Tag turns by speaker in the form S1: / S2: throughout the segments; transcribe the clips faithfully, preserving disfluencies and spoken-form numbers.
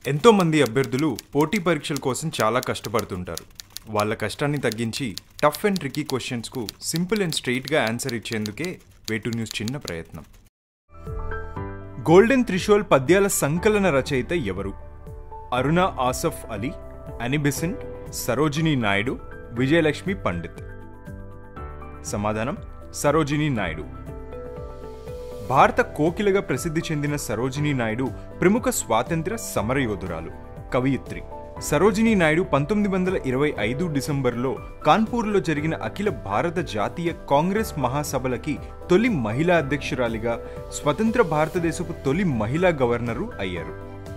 S1: ఎంతో మంది అభ్యర్థులు పోటీ పరీక్షల కోసం చాలా కష్టపడుతుంటారు. వాళ్ళ కష్టాన్ని తగ్గించి టఫ్ అండ్ ట్రికీ క్వశ్చన్స్కు సింపుల్ అండ్ స్ట్రెయిట్గా ఆన్సర్ ఇచ్చేందుకే వేటు న్యూస్ చిన్న ప్రయత్నం. గోల్డెన్ త్రిశూల్ పద్యాల సంకలన రచయిత ఎవరు? అరుణ ఆసఫ్ అలీ, అనీ బెసెంట్, సరోజినీ నాయుడు, విజయలక్ష్మి పండిత్. సమాధానం సరోజినీ నాయుడు. భారత కోకిలగా ప్రసిద్ధి చెందిన సరోజినీ నాయుడు ప్రముఖ స్వాతంత్ర్య సమరయోధురాలు, కవయిత్రి. సరోజినీ నాయుడు పంతొమ్మిది వందల ఇరవై ఐదు డిసెంబర్లో కాన్పూర్లో జరిగిన అఖిల భారత జాతీయ కాంగ్రెస్ మహాసభలకి తొలి మహిళా అధ్యక్షురాలిగా, స్వతంత్ర భారతదేశపు తొలి మహిళా గవర్నరు అయ్యారు.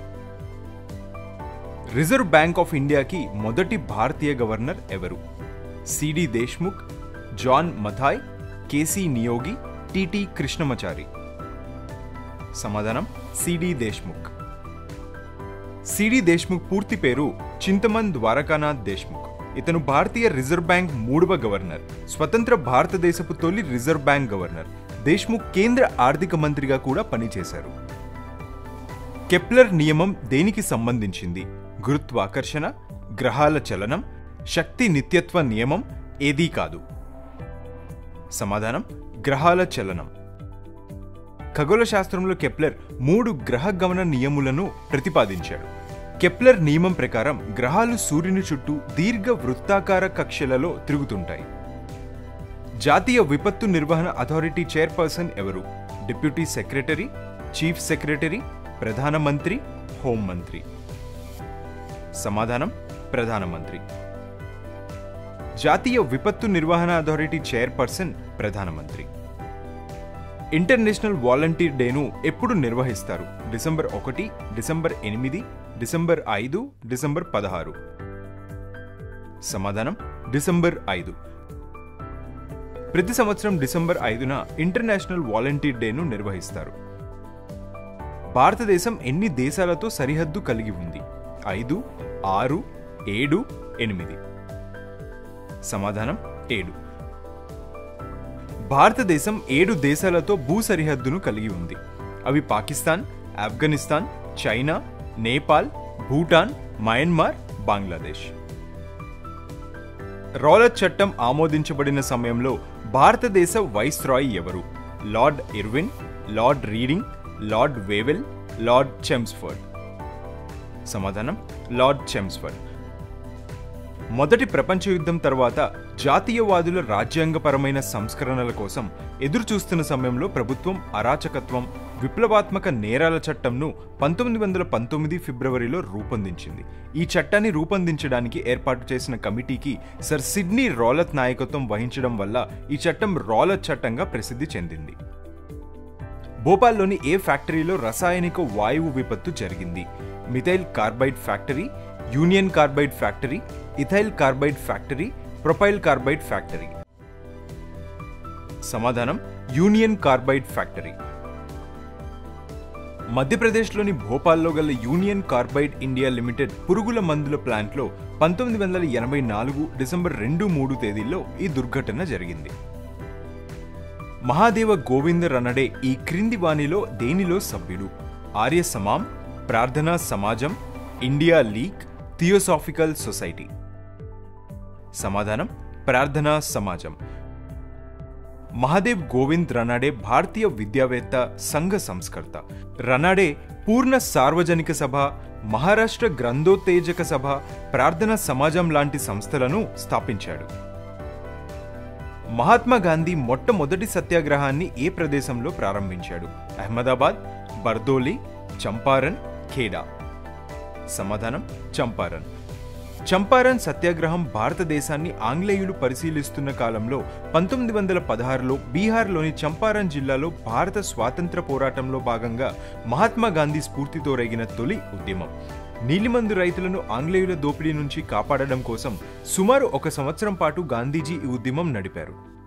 S1: రిజర్వ్ బ్యాంక్ ఆఫ్ ఇండియాకి మొదటి భారతీయ గవర్నర్ ఎవరు? C D Deshmukh, John Mathai, K C Neogy, T T Krishnamachari. సమాధానం సిడి దేశ్ముఖ్. సిడి దేశ్ముఖ్ పూర్తి పేరు చింతమన్ ద్వారకానాథ్ దేశ్ముఖ్. ఇతను భారతీయ రిజర్వ్ బ్యాంక్ మూడవ గవర్నర్, స్వతంత్ర భారతదేశపు తొలి రిజర్వ్ బ్యాంక్ గవర్నర్. దేశ్ముఖ్ కేంద్ర ఆర్థిక మంత్రిగా కూడా పనిచేశారు. కెప్లర్ నియమం దేనికి సంబంధించింది? గురుత్వాకర్షణ, గ్రహాల చలనం, శక్తి నిత్యత్వ నియమం, ఏదీ కాదు. సమాధానం గ్రహాల చలనం. ఖగోళ శాస్త్రంలో కెప్లర్ మూడు గ్రహ గమన నియములను ప్రతిపాదించాడు. కెప్లర్ నియమం ప్రకారం గ్రహాలు సూర్యుని చుట్టూ దీర్ఘ వృత్తాకార కక్షలలో తిరుగుతుంటాయి. జాతీయ విపత్తు నిర్వహణ అథారిటీ చైర్పర్సన్ ఎవరు? డిప్యూటీ సెక్రటరీ, చీఫ్ సెక్రటరీ, ప్రధానమంత్రి, హోంమంత్రి. సమాధానం ప్రధానమంత్రి. జాతీయ విపత్తు నిర్వహణ అథారిటీ చైర్పర్సన్ ప్రధానమంత్రి. ఇంటర్నేషనల్ వాలంటీర్ డేను ఎప్పుడు నిర్వహిస్తారు? డిసెంబర్ ఒకటి, డిసెంబర్ ఎనిమిది, డిసెంబర్ ఐదు, డిసెంబర్ పదహారు. సమాధానం డిసెంబర్ ఐదు. ప్రతి సంవత్సరం డిసెంబర్ ఐదున ఇంటర్నేషనల్ వాలంటీర్ డేను నిర్వహిస్తారు. భారతదేశం ఎన్ని దేశాలతో సరిహద్దు కలిగి ఉంది? ఐదు, ఆరు, ఏడు, ఎనిమిది. సమాధానం ఏడు. భారతదేశం ఏడు దేశాలతో భూ సరిహద్దును కలిగి ఉంది. అవి Pakistan, Afghanistan, China, Nepal, Bhutan, Myanmar, Bangladesh. Rowlatt చట్టం ఆమోదించబడిన సమయంలో భారతదేశ వైస్రాయ్ ఎవరు? Lord Irwin, Lord Reading, Lord Wavell, Lord Chelmsford. సమాధానం లార్డ్ చెమ్స్ఫర్డ్. మొదటి ప్రపంచ యుద్ధం తర్వాత జాతీయవాదుల రాజ్యాంగపరమైన సంస్కరణల కోసం ఎదురుచూస్తున్న సమయంలో ప్రభుత్వం అరాచకత్వం, విప్లవాత్మక నేరాల చట్టంను పంతొమ్మిది వందల పంతొమ్మిది ఫిబ్రవరిలో రూపొందించింది. ఈ చట్టాన్ని రూపొందించడానికి ఏర్పాటు చేసిన కమిటీకి సర్ సిడ్నీ రౌలత్ నాయకత్వం వహించడం వల్ల ఈ చట్టం రౌలత్ చట్టంగా ప్రసిద్ధి చెందింది. భోపాల్లోని ఏ ఫ్యాక్టరీలో రసాయనిక వాయువు విపత్తు జరిగింది? Methyl carbide factory, union carbide factory, ethyl carbide factory, propyl carbide factory. సమాధానం యూనియన్ కార్బైడ్ ఫ్యాక్టరీ. మధ్యప్రదేశ్లోని భోపాల్లో గల యూనియన్ కార్బైడ్ ఇండియా లిమిటెడ్ పురుగుల మందుల ప్లాంట్లో పంతొమ్మిది వందల ఎనభై నాలుగు డిసెంబర్ రెండు మూడు తేదీల్లో ఈ దుర్ఘటన జరిగింది. మహాదేవ గోవింద రనడే ఈ క్రింది వాణిలో దేనిలో సభ్యుడు? ఆర్య సమాం, ప్రార్థనా సమాజం, ఇండియా లీగ్, థియోసాఫికల్ సొసైటీ. సమాధానం ప్రార్థనా సమాజం. మహాదేవ్ గోవింద్ రనాడే భారతీయ విద్యావేత్త, సంఘ సంస్కర్త. రనాడే పూర్ణ సార్వజనిక సభ, మహారాష్ట్ర గ్రంథోత్తేజక సభ, ప్రార్థనా సమాజం లాంటి సంస్థలను స్థాపించాడు. మహాత్మా గాంధీ మొట్టమొదటి సత్యాగ్రహాన్ని ఏ ప్రదేశంలో ప్రారంభించాడు? అహ్మదాబాద్, బర్దోలి, చంపారన్, ఖేడా. సమాధానం చంపారన్. చంపారన్ సత్యాగ్రహం భారతదేశాన్ని ఆంగ్లేయులు పరిశీలిస్తున్న కాలంలో పంతొమ్మిది వందల పదహారులో బీహార్లోని చంపారన్ జిల్లాలో భారత స్వాతంత్ర పోరాటంలో భాగంగా మహాత్మా గాంధీ స్ఫూర్తితో రేగిన తొలి ఉద్యమం. నీలిమందు రైతులను ఆంగ్లేయుల దోపిడీ నుంచి కాపాడడం కోసం సుమారు ఒక సంవత్సరం పాటు గాంధీజీ ఈ ఉద్యమం నడిపారు.